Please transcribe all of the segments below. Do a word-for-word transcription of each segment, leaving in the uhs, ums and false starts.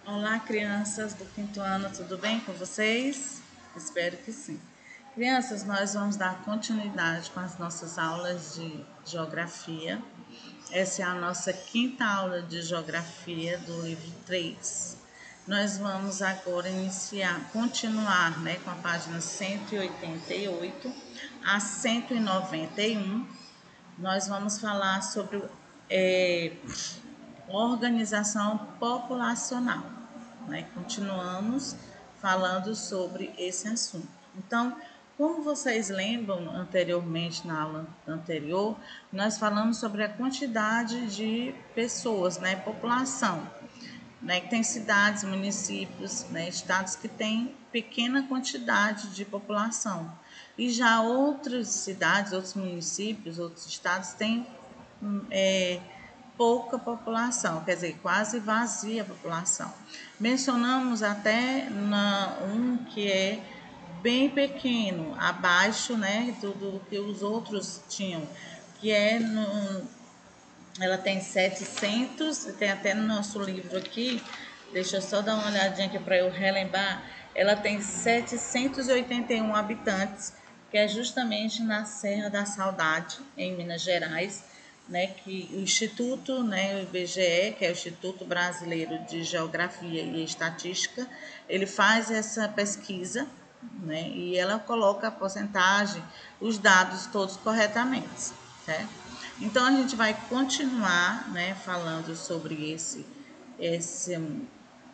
Olá, crianças do quinto ano, tudo bem com vocês? Espero que sim. Crianças, nós vamos dar continuidade com as nossas aulas de geografia. Essa é a nossa quinta aula de geografia do livro três. Nós vamos agora iniciar, continuar né, com a página cento e oitenta e oito a cento e noventa e um. Nós vamos falar sobre é, organização populacional. Né? Continuamos falando sobre esse assunto. Então, como vocês lembram anteriormente, na aula anterior, nós falamos sobre a quantidade de pessoas, né? População. Né? Tem cidades, municípios, né? Estados que têm pequena quantidade de população. E já outras cidades, outros municípios, outros estados têm é, pouca população, quer dizer, quase vazia a população. Mencionamos até na, um que é bem pequeno, abaixo né, do, do que os outros tinham, que é no, ela tem setecentos, tem até no nosso livro aqui, deixa eu só dar uma olhadinha aqui para eu relembrar, ela tem setecentos e oitenta e um habitantes, que é justamente na Serra da Saudade, em Minas Gerais, né, que o Instituto, né, o I B G E, que é o Instituto Brasileiro de Geografia e Estatística, ele faz essa pesquisa, né, e ela coloca a porcentagem, os dados todos corretamente, certo? Então a gente vai continuar, né, falando sobre esse esse um,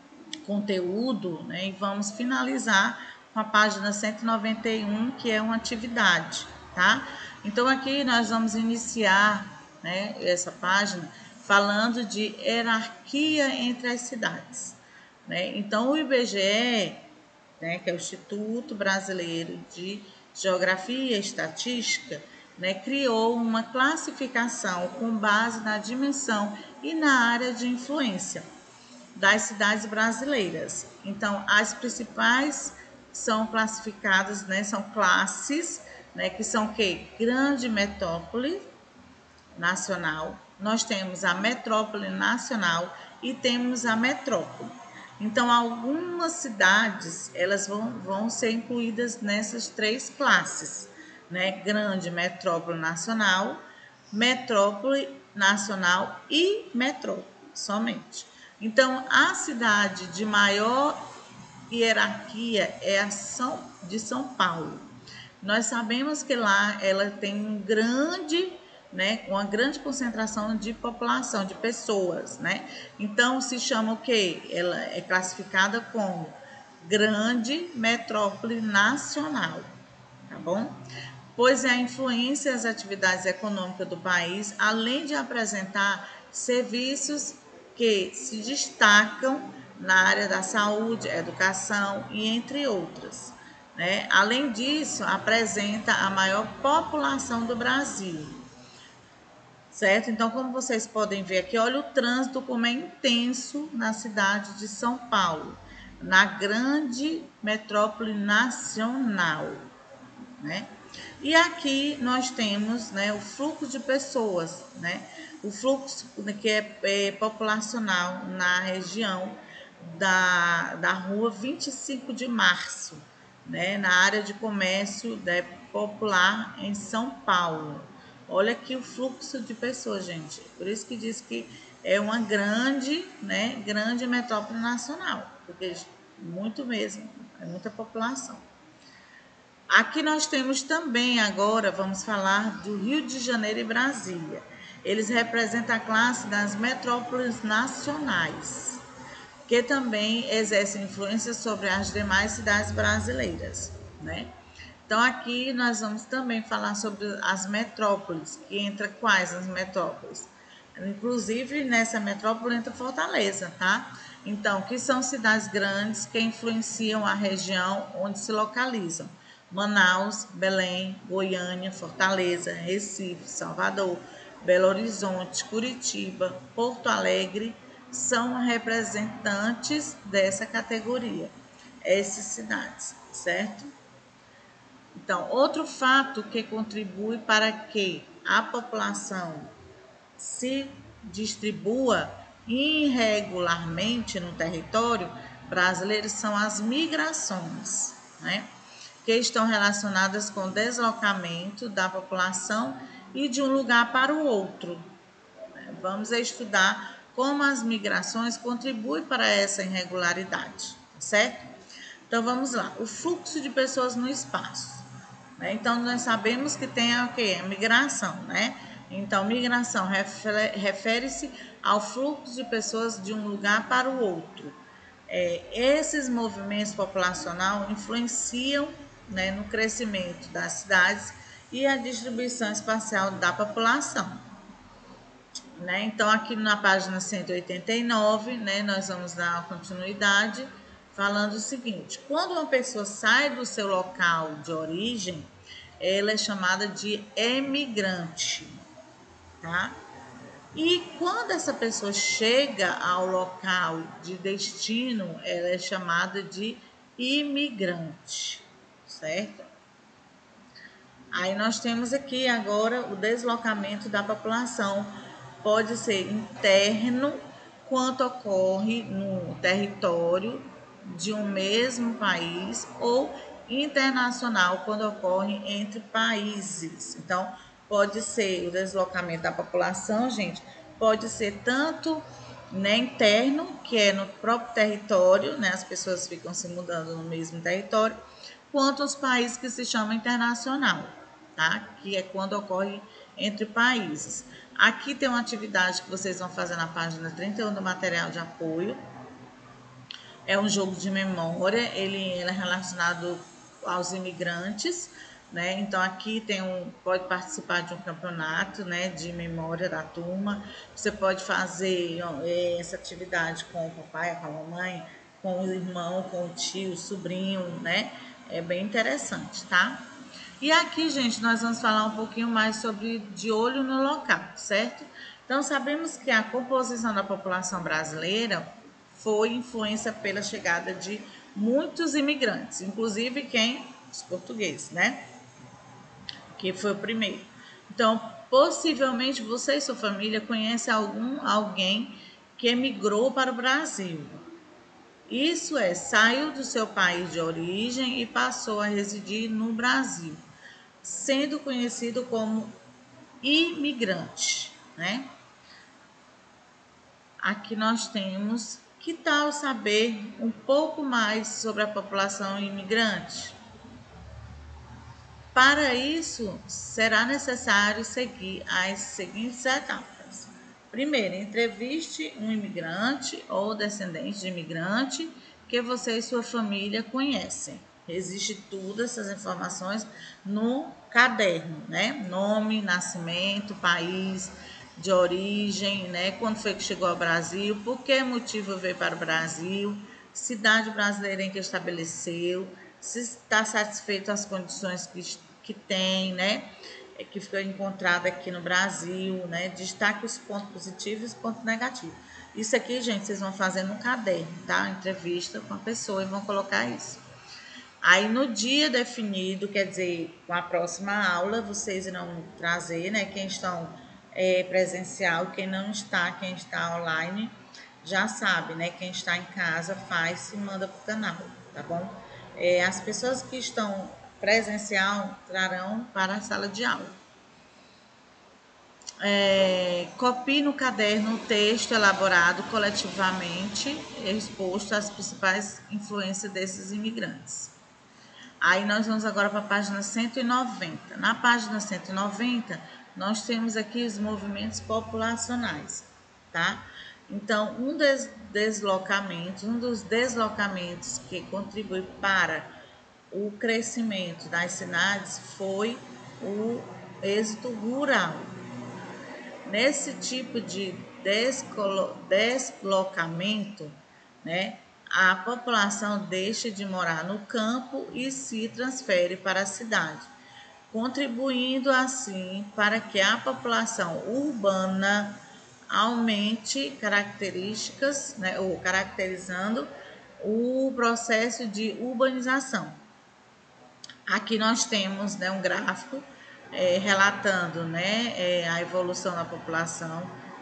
conteúdo, né, e vamos finalizar com a página cento e noventa e um, que é uma atividade, tá? Então aqui nós vamos iniciar, né, essa página falando de hierarquia entre as cidades, né? Então o I B G E, né, que é o Instituto Brasileiro de Geografia e Estatística, né, criou uma classificação com base na dimensão e na área de influência das cidades brasileiras. Então, as principais são classificadas, né, são classes, né, que são o quê? Grande metrópole nacional, nós temos a metrópole nacional e temos a metrópole. Então, algumas cidades elas vão, vão ser incluídas nessas três classes, né? Grande metrópole nacional, metrópole nacional e metrópole somente. Então, a cidade de maior hierarquia é a São, de São Paulo. Nós sabemos que lá ela tem um grande, né, uma grande concentração de população, de pessoas, né? Então se chama o quê? Ela é classificada como grande metrópole nacional, tá bom? Pois é a influência às atividades econômicas do país, além de apresentar serviços que se destacam na área da saúde, educação e entre outras. Né? Além disso, apresenta a maior população do Brasil. Certo? Então, como vocês podem ver aqui, olha o trânsito como é intenso na cidade de São Paulo, na grande metrópole nacional. Né? E aqui nós temos né, o fluxo de pessoas, né? O fluxo que é, é populacional na região da, da rua vinte e cinco de março, né? Na área de comércio né, popular em São Paulo. Olha aqui o fluxo de pessoas, gente. Por isso que diz que é uma grande, né, grande metrópole nacional, porque muito mesmo, é muita população. Aqui nós temos também agora, vamos falar do Rio de Janeiro e Brasília. Eles representam a classe das metrópoles nacionais, que também exercem influência sobre as demais cidades brasileiras, né? Então aqui nós vamos também falar sobre as metrópoles, que entra quais as metrópoles? Inclusive nessa metrópole entra Fortaleza, tá? Então, que são cidades grandes que influenciam a região onde se localizam. Manaus, Belém, Goiânia, Fortaleza, Recife, Salvador, Belo Horizonte, Curitiba, Porto Alegre são representantes dessa categoria, essas cidades, certo? Então, outro fato que contribui para que a população se distribua irregularmente no território brasileiro são as migrações, né? Que estão relacionadas com o deslocamento da população e de um lugar para o outro. Vamos estudar como as migrações contribuem para essa irregularidade, certo? Então vamos lá, o fluxo de pessoas no espaço. Né? Então nós sabemos que tem o que? A migração, né? Então migração refere-se ao fluxo de pessoas de um lugar para o outro. É, esses movimentos populacionais influenciam, né, no crescimento das cidades e a distribuição espacial da população. Né? Então, aqui na página cento e oitenta e nove, né, nós vamos dar continuidade falando o seguinte: quando uma pessoa sai do seu local de origem, ela é chamada de emigrante, tá? E quando essa pessoa chega ao local de destino, ela é chamada de imigrante, certo? Aí nós temos aqui agora o deslocamento da população. Pode ser interno, quanto ocorre no território de um mesmo país, ou internacional, quando ocorre entre países. Então, pode ser o deslocamento da população, gente, pode ser tanto, né, interno, que é no próprio território, né, as pessoas ficam se mudando no mesmo território, quanto os países que se chamam internacional, tá? Que é quando ocorre entre países. Aqui tem uma atividade que vocês vão fazer na página trinta e um do material de apoio. É um jogo de memória, ele, ele é relacionado aos imigrantes, né? Então aqui tem um, pode participar de um campeonato, né, de memória da turma. Você pode fazer essa atividade com o papai, com a mamãe, com o irmão, com o tio, o sobrinho, né? É bem interessante, tá? E aqui, gente, nós vamos falar um pouquinho mais sobre de olho no local, certo? Então, sabemos que a composição da população brasileira foi influência pela chegada de muitos imigrantes, inclusive quem? Os portugueses, né? Que foi o primeiro. Então, possivelmente você e sua família conhecem algum alguém que emigrou para o Brasil. Isso é, saiu do seu país de origem e passou a residir no Brasil, sendo conhecido como imigrante, né? Aqui nós temos, que tal saber um pouco mais sobre a população imigrante? Para isso, será necessário seguir as seguintes etapas. Primeiro, entreviste um imigrante ou descendente de imigrante que você e sua família conhecem. Existe tudo essas informações no caderno, né? Nome, nascimento, país de origem, né? Quando foi que chegou ao Brasil, por que motivo veio para o Brasil, cidade brasileira em que estabeleceu, se está satisfeito com as condições que, que tem, né? Que foi encontrada aqui no Brasil, né? Destaque os pontos positivos e os pontos negativos. Isso aqui, gente, vocês vão fazer no caderno, tá? Entrevista com a pessoa e vão colocar isso. Aí no dia definido, quer dizer, com a próxima aula, vocês irão trazer, né? Quem estão é, presencial, quem não está, quem está online, já sabe, né? Quem está em casa faz e manda para o canal, tá bom? É, as pessoas que estão presencial trarão para a sala de aula. É, copie no caderno o texto elaborado coletivamente, exposto às principais influências desses imigrantes. Aí nós vamos agora para a página cento e noventa. Na página cento e noventa, nós temos aqui os movimentos populacionais, tá? Então, um dos deslocamentos, um dos deslocamentos que contribui para o crescimento das cidades foi o êxito rural. Nesse tipo de deslocamento, né, a população deixa de morar no campo e se transfere para a cidade, contribuindo assim para que a população urbana aumente características, né, ou caracterizando o processo de urbanização. Aqui nós temos, né, um gráfico é, relatando, né, é, a evolução da população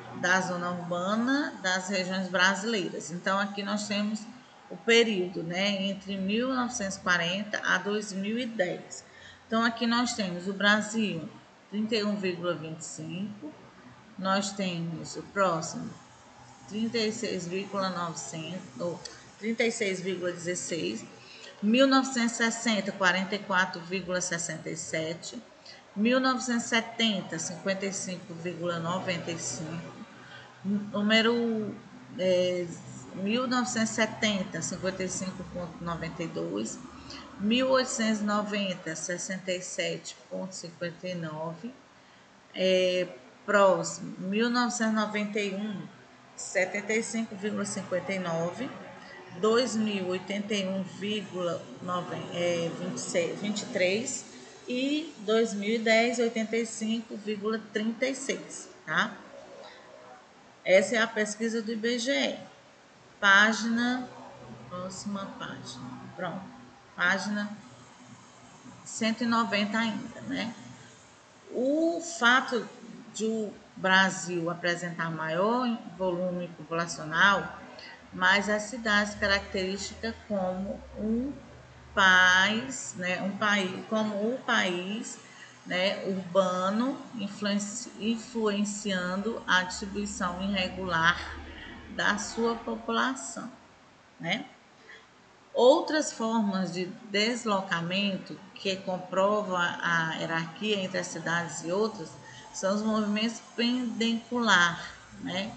da zona urbana das regiões brasileiras. Então, aqui nós temos o período, né, entre mil novecentos e quarenta a dois mil e dez. Então, aqui nós temos o Brasil, trinta e um vírgula vinte e cinco, nós temos o próximo, trinta e seis vírgula novecentos, ou trinta e seis vírgula dezesseis, mil novecentos e sessenta, quarenta e quatro vírgula sessenta e sete, mil novecentos e setenta, cinquenta e cinco vírgula noventa e cinco, número é, mil novecentos e setenta, cinquenta e cinco vírgula noventa e dois, mil oitocentos e noventa, sessenta e sete vírgula cinquenta e nove, é, próximo, mil novecentos e noventa e um, setenta e cinco vírgula cinquenta e nove, dois mil, oitenta e um vírgula vinte e três e dois mil e dez, oitenta e cinco vírgula trinta e seis, tá? Essa é a pesquisa do I B G E. Página, próxima página, pronto, página cento e noventa ainda, né? O fato de o Brasil apresentar maior volume populacional, mas as cidades características como um país, né, um país, como o país, né, urbano, influenci, influenciando a distribuição irregular da sua população, né? Outras formas de deslocamento que comprovam a hierarquia entre as cidades e outras são os movimentos pendiculares, né?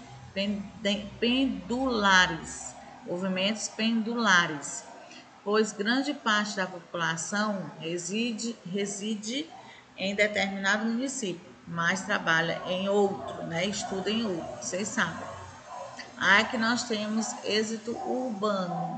pendulares, movimentos pendulares, pois grande parte da população reside, reside em determinado município, mas trabalha em outro, né? Estuda em outro, vocês sabem. Aí que nós temos êxito urbano,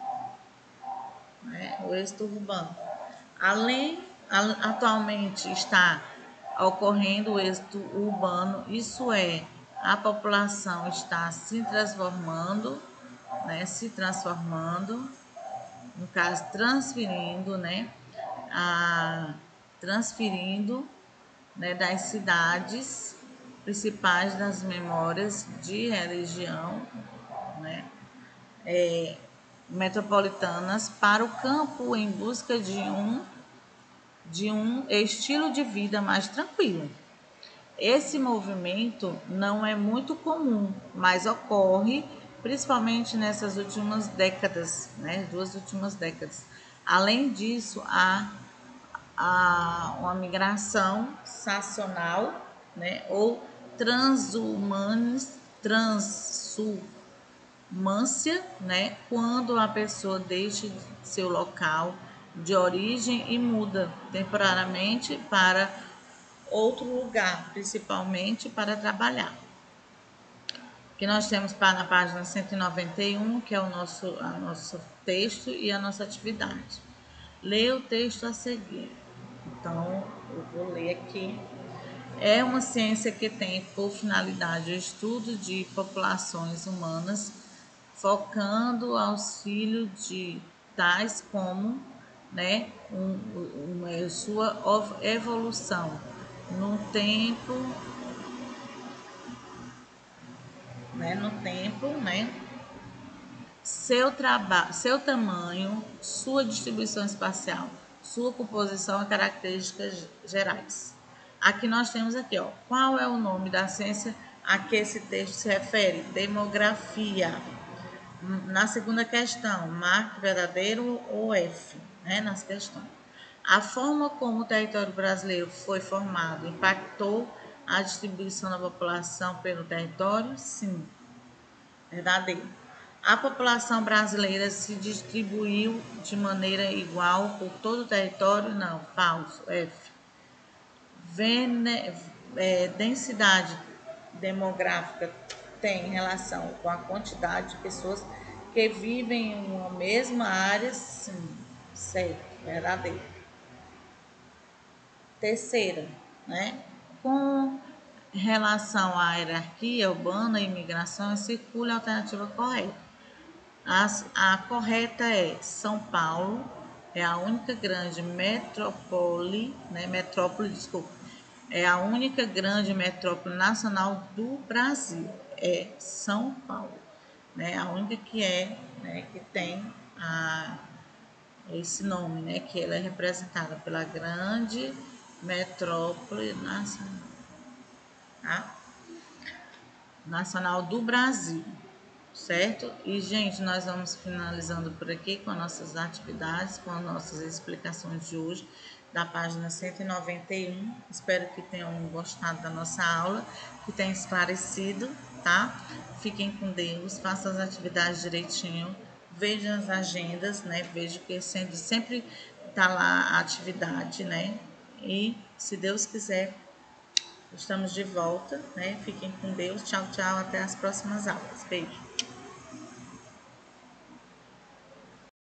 né, o êxito urbano. Além, a, atualmente está ocorrendo o êxito urbano, isso é, a população está se transformando, né, se transformando, no caso, transferindo, né, a, transferindo, né, das cidades principais das memórias de religião, né, é, metropolitanas para o campo em busca de um, de um estilo de vida mais tranquilo. Esse movimento não é muito comum, mas ocorre principalmente nessas últimas décadas, né, duas últimas décadas. Além disso, há, há uma migração sazonal, né, ou transhumanis, transu mância, né, quando a pessoa deixa seu local de origem e muda temporariamente para outro lugar, principalmente para trabalhar. Que nós temos na página cento e noventa e um, que é o nosso, a nosso texto e a nossa atividade. Leia o texto a seguir. Então, eu vou ler aqui. É uma ciência que tem por finalidade o estudo de populações humanas, focando o auxílio de tais como, né, um, uma, sua evolução no tempo, né, no tempo, né, seu trabalho, seu tamanho, sua distribuição espacial, sua composição e características gerais. Aqui nós temos aqui, ó, qual é o nome da ciência a que esse texto se refere? Demografia. Na segunda questão, marque verdadeiro ou F, né, nas questões. A forma como o território brasileiro foi formado impactou a distribuição da população pelo território? Sim, verdadeiro. A população brasileira se distribuiu de maneira igual por todo o território? Não, falso, F. Vene, é, densidade demográfica tem relação com a quantidade de pessoas que vivem em uma mesma área? Sim, certo, verdadeiro. Terceira, né? Com relação à hierarquia urbana e imigração, circula a alternativa correta. As, a correta é São Paulo, é a única grande metrópole, né? Metrópole, desculpa, É a única grande metrópole nacional do Brasil, é São Paulo, né? A única que é, né, que tem a, esse nome, né? Que ela é representada pela grande metrópole nacional, tá? Nacional do Brasil, certo? E, gente, nós vamos finalizando por aqui com as nossas atividades, com as nossas explicações de hoje, da página cento e noventa e um. Espero que tenham gostado da nossa aula, que tenha esclarecido, tá? Fiquem com Deus, façam as atividades direitinho, vejam as agendas, né? Vejam que sempre, sempre tá lá a atividade, né? E, se Deus quiser, estamos de volta, né? Fiquem com Deus. Tchau, tchau. Até as próximas aulas. Beijo.